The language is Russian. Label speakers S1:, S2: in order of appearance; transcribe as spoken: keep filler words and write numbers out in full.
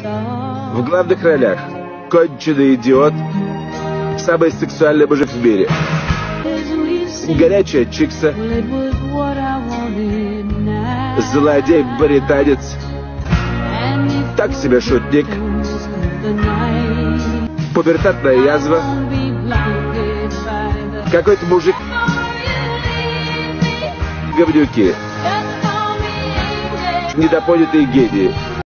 S1: В главных ролях конченый идиот, самый сексуальный мужик в мире, горячая чикса, злодей-британец, так себе шутник, пубертатная язва, какой-то мужик, говнюки, недопонятые гении.